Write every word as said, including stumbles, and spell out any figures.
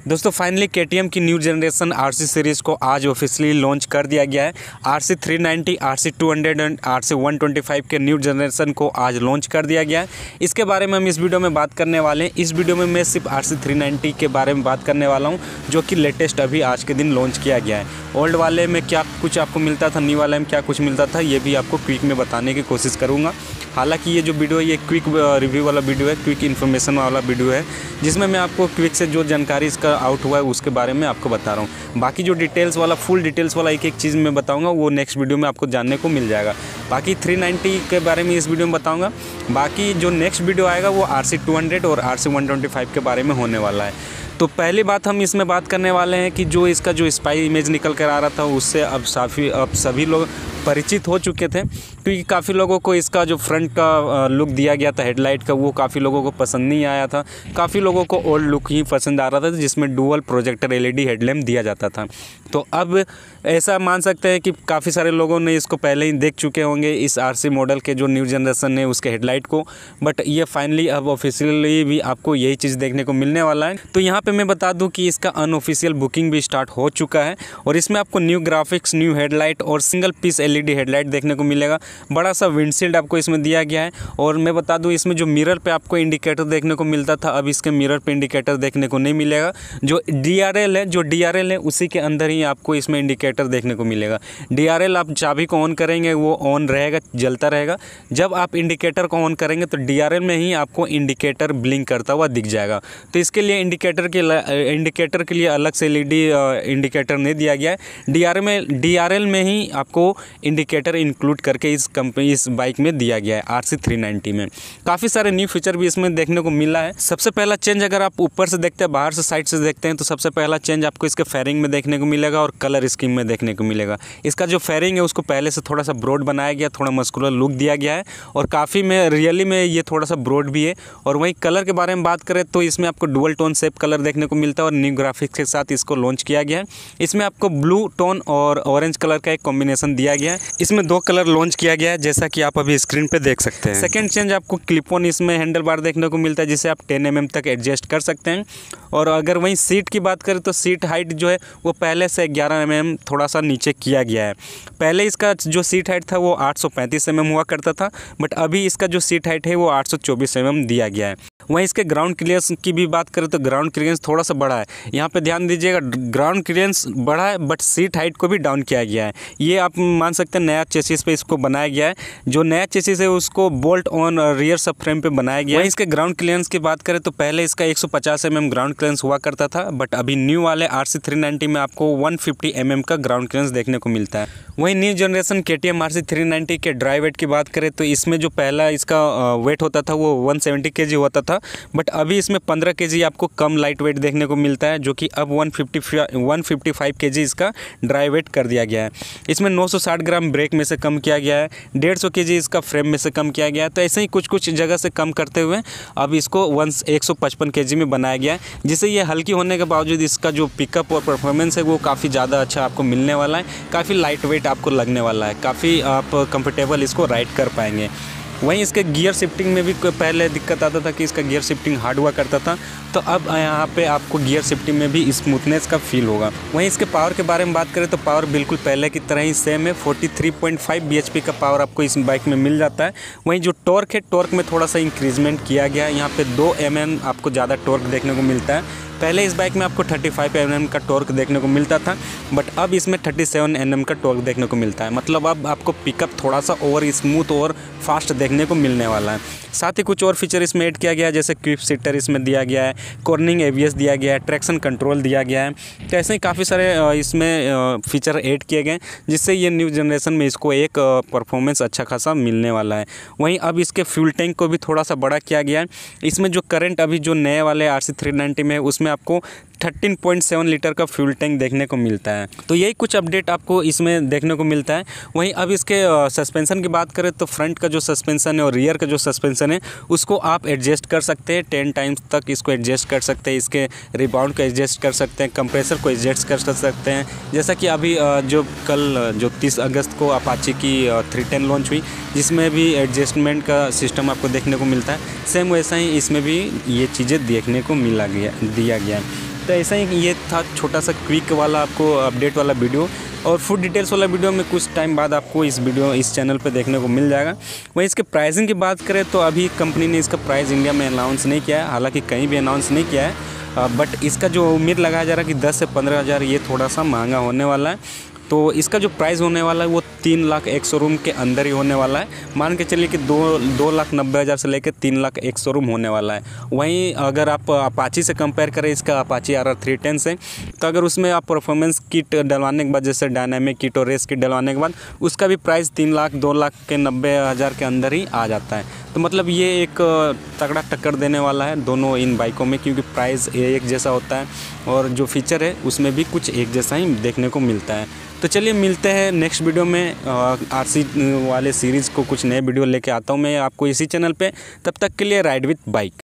दोस्तों finally K T M की new generation R C series को आज ऑफिशियली लॉन्च कर दिया गया है। R C three ninety, R C two hundred and R C one twenty five के न्यू जनरेशन को आज लॉन्च कर दिया गया है। इसके बारे में हम इस वीडियो में बात करने वाले हैं। इस वीडियो में मैं सिर्फ आर सी थ्री नाइंटी के बारे में बात करने वाला हूं, जो कि लेटेस्ट अभी आज के दिन लॉन्च किया गया है। ओल्ड वाले में क्या कुछ आपको मिलता था, न्यू वाले में क्या कुछ मिलता था, ये भी आपको क्विक में बताने की कोशिश करूँगा। हालांकि ये जो वीडियो है ये क्विक रिव्यू वाला वीडियो है, क्विक इन्फॉर्मेशन वाला वीडियो है, जिसमें मैं आपको क्विक से जो जानकारी इसका आउट हुआ है उसके बारे में आपको बता रहा हूँ। बाकी जो डिटेल्स वाला फुल डिटेल्स वाला एक एक चीज़ मैं बताऊँगा वो नेक्स्ट वीडियो में आपको जानने को मिल जाएगा। बाकी थ्री नाइंटी के बारे में इस वीडियो में बताऊँगा। बाकी जो नेक्स्ट वीडियो आएगा वो आर सी टू हंड्रेड और R C one twenty five के बारे में होने वाला है। तो पहली बात हम इसमें बात करने वाले हैं कि जो इसका जो स्पाई इमेज निकल कर आ रहा था उससे अब काफ़ी अब सभी लोग परिचित हो चुके थे, क्योंकि काफ़ी लोगों को इसका जो फ्रंट का लुक दिया गया था हेडलाइट का वो काफ़ी लोगों को पसंद नहीं आया था। काफ़ी लोगों को ओल्ड लुक ही पसंद आ रहा था, जिसमें dual projector L E D headlamp दिया जाता था। तो अब ऐसा मान सकते हैं कि काफ़ी सारे लोगों ने इसको पहले ही देख चुके होंगे, इस आर सी मॉडल के जो न्यू जनरेशन है उसके हेडलाइट को। बट ये फाइनली अब ऑफिशियली भी आपको यही चीज़ देखने को मिलने वाला है। तो यहाँ पे मैं बता दूं कि इसका अनऑफिशियल बुकिंग भी स्टार्ट हो चुका है और इसमें आपको न्यू ग्राफिक्स, न्यू हेडलाइट और single piece L E D headlight देखने को मिलेगा। बड़ा सा विंडशील्ड आपको इसमें दिया गया है। और मैं बता दूं इसमें जो मिरर पे आपको इंडिकेटर देखने को मिलता था, अब इसके मिरर पे इंडिकेटर देखने को नहीं मिलेगा। जो डी आर एल है जो डी आर एल है उसी के अंदर ही आपको इसमें इंडिकेटर देखने को मिलेगा। डी आर एल आप चाबी को ऑन करेंगे वो ऑन रहेगा, जलता रहेगा। जब आप इंडिकेटर को ऑन करेंगे तो डी आर एल में ही आपको इंडिकेटर ब्लिंक करता हुआ दिख जाएगा। तो इसके लिए इंडिकेटर के इंडिकेटर के लिए अलग से एल ई डी इंडिकेटर नहीं दिया गया है। डी आर एल में डी आर एल में ही आपको इंडिकेटर इंक्लूड करके इस कंपनी इस बाइक में दिया गया है आर सी थ्री नाइंटी में। काफ़ी सारे न्यू फीचर भी इसमें देखने को मिला है। सबसे पहला चेंज अगर आप ऊपर से देखते हैं, बाहर से साइड से देखते हैं, तो सबसे पहला चेंज आपको इसके फेयरिंग में देखने को मिलेगा और कलर स्कीम में देखने को मिलेगा। इसका जो फेयरिंग है उसको पहले से थोड़ा सा ब्रॉड बनाया गया, थोड़ा मस्कुलर लुक दिया गया है और काफ़ी में रियली में ये थोड़ा सा ब्रॉड भी है। और वहीं कलर के बारे में बात करें तो इसमें आपको डुअल टोन शेप कलर देखने को मिलता है और न्यू ग्राफिक्स के साथ इसको लॉन्च किया गया है। इसमें आपको ब्लू टोन और ऑरेंज कलर का एक कॉम्बिनेशन दिया गया है। इसमें दो कलर लॉन्च किया गया है, जैसा कि आप अभी स्क्रीन पे देख सकते हैं। सेकंड चेंज आपको क्लिप ऑन इसमें हैंडल बार देखने को मिलता है, जिसे आप टेन एम एम तक एडजस्ट कर सकते हैं। और अगर वहीं सीट की बात करें तो सीट हाइट जो है वो पहले से ग्यारह एम एम थोड़ा सा नीचे किया गया है। पहले इसका जो सीट हाइट था वो आठ सौ पैंतीस एम एम हुआ करता था, बट अभी इसका जो सीट हाइट है वो आठ सौ चौबीस एम एम दिया गया है। वहीं इसके ग्राउंड क्लियरेंस की भी बात करें तो ग्राउंड क्लियरेंस थोड़ा सा बड़ा है। यहाँ पे ध्यान दीजिएगा, ग्राउंड क्लियरेंस बड़ा है बट सीट हाइट को भी डाउन किया गया है। ये आप मान सकते हैं नया चेसिस पे इसको बनाया गया है। जो नया चेसिस है उसको bolt on rear sub frame पे बनाया गया है। इसके ग्राउंड क्लियरेंस की बात करें तो पहले इसका एक सौ पचास एम एम ग्राउंड क्लियरेंस हुआ करता था, बट अभी न्यू वाले आर सी थ्री नाइंटी में आपको एक सौ पचास एम एम का ग्राउंड क्लियरेंस देखने को मिलता है। वहीं new generation K T M R C three ninety के ड्राई वेट की बात करें तो इसमें जो पहला इसका वेट होता था वो एक सौ सत्तर केजी होता था, बट अभी इसमें पंद्रह केजी आपको कम लाइट वेट देखने को मिलता है, जो कि अब एक सौ पचपन केजी इसका ड्राई वेट कर दिया गया है। इसमें नौ सौ साठ ग्राम ब्रेक में से कम किया गया है, डेढ़ सौ केजी इसका फ्रेम में से कम किया गया है। तो ऐसे ही कुछ कुछ जगह से कम करते हुए अब इसको एक सौ पचपन केजी में बनाया गया है, जिससे ये हल्की होने के बावजूद इसका जो पिकअप और परफॉर्मेंस है वो काफ़ी ज़्यादा अच्छा आपको मिलने वाला है। काफ़ी लाइट वेट आपको लगने वाला है, काफ़ी आप कंफर्टेबल इसको राइड कर पाएंगे। वहीं इसके गियर शिफ्टिंग में भी पहले दिक्कत आता था कि इसका गियर शिफ्टिंग हार्ड हुआ करता था, तो अब यहाँ पे आपको गियर शिफ्टिंग में भी स्मूथनेस का फील होगा। वहीं इसके पावर के बारे में बात करें तो पावर बिल्कुल पहले की तरह ही सेम है, तैंतालीस पॉइंट पाँच बी एच पी का पावर आपको इस बाइक में मिल जाता है। वहीं जो टॉर्क है, टॉर्क में थोड़ा सा इंक्रीजमेंट किया गया है। यहाँ पे दो एम एम आपको ज़्यादा टॉर्क देखने को मिलता है। पहले इस बाइक में आपको पैंतीस एम एम का टॉर्क देखने को मिलता था, बट अब इसमें सैंतीस एम एम का टॉर्क देखने को मिलता है। मतलब अब आपको पिकअप थोड़ा सा और स्मूथ और फास्ट देखने को मिलने वाला है। साथ ही कुछ और फीचर इसमें ऐड किया गया है, जैसे क्विक सीटर इसमें दिया गया है, कॉर्निंग ए बी एस दिया गया है, ट्रैक्शन कंट्रोल दिया गया है। तो ऐसे ही काफ़ी सारे इसमें फीचर ऐड किए गए जिससे ये न्यू जनरेशन में इसको एक परफॉर्मेंस अच्छा खासा मिलने वाला है। वहीं अब इसके फ्यूल टैंक को भी थोड़ा सा बड़ा किया गया है। इसमें जो करंट अभी जो नए वाले आर सी थ्री नाइंटी में है उसमें आपको तेरह पॉइंट सात लीटर का फ्यूल टैंक देखने को मिलता है। तो यही कुछ अपडेट आपको इसमें देखने को मिलता है। वहीं अब इसके सस्पेंशन की बात करें तो फ्रंट का जो सस्पेंशन है और रियर का जो सस्पेंशन है उसको आप एडजस्ट कर सकते हैं, टेन टाइम्स तक इसको एडजस्ट कर सकते हैं। इसके रिबाउंड को एडजस्ट कर सकते हैं, कंप्रेसर को एडजस्ट कर सकते हैं। जैसा कि अभी जो कल जो तीस अगस्त को अपाची की थ्री टेन लॉन्च हुई, जिसमें भी एडजस्टमेंट का सिस्टम आपको देखने को मिलता है, सेम वैसा ही इसमें भी ये चीज़ें देखने को मिला गया दिया गया है। तो ऐसा ही ये था छोटा सा क्विक वाला आपको अपडेट वाला वीडियो, और फुल डिटेल्स वाला वीडियो में कुछ टाइम बाद आपको इस वीडियो इस चैनल पे देखने को मिल जाएगा। वहीं इसके प्राइसिंग की बात करें तो अभी कंपनी ने इसका प्राइस इंडिया में अनाउंस नहीं किया है, हालांकि कहीं भी अनाउंस नहीं किया है, बट इसका जो उम्मीद लगाया जा रहा है कि दस से पंद्रह हज़ार ये थोड़ा सा महंगा होने वाला है। तो इसका जो प्राइस होने वाला है वो तीन लाख एक शोरूम के अंदर ही होने वाला है। मान के चलिए कि दो दो लाख नब्बे हज़ार से लेकर तीन लाख एक शोरूम होने वाला है। वहीं अगर आप अपाची से कंपेयर करें इसका Apache R R three ten से, तो अगर उसमें आप परफॉर्मेंस किट डलवाने के बाद, जैसे डायनामिक किट और रेस किट डलवाने के बाद, उसका भी प्राइस तीन लाख दो लाख के नब्बे हज़ार के अंदर ही आ जाता है। तो मतलब ये एक तगड़ा टक्कर देने वाला है दोनों इन बाइकों में, क्योंकि प्राइस एक जैसा होता है और जो फीचर है उसमें भी कुछ एक जैसा ही देखने को मिलता है। तो चलिए मिलते हैं नेक्स्ट वीडियो में। आरसी वाले सीरीज़ को कुछ नए वीडियो लेके आता हूँ मैं आपको इसी चैनल पे। तब तक के लिए राइड विथ बाइक।